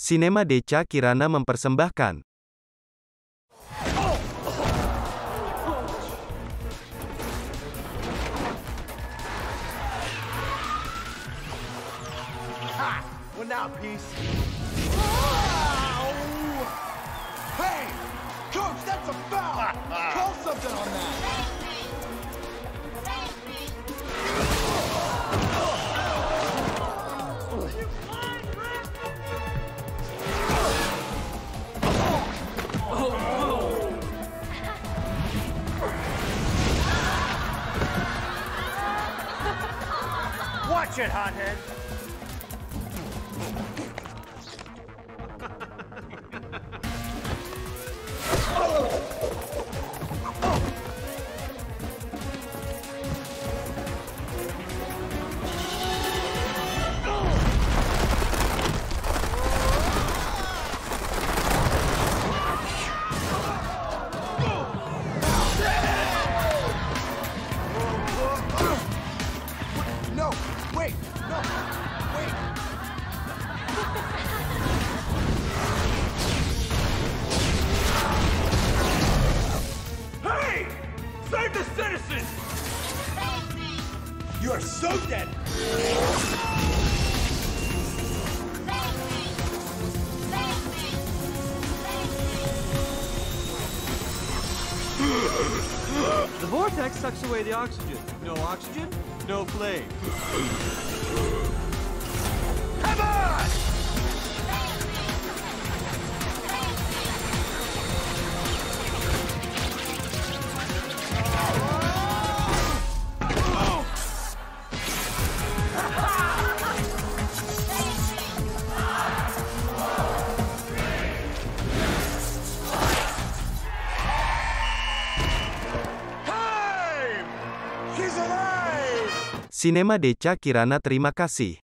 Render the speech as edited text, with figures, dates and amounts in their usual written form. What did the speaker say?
Sinema Deca Kirana mempersembahkan. Well, now, peace. Wow! Hey! Coach, that's a foul! Call something on that! Watch it, hothead! No! Wait! No! Wait! Hey! Save the citizens! You are so dead! The vortex sucks away the oxygen. No oxygen, no flame. Come on! He's alive! Sinema Deca Kirana terima kasih.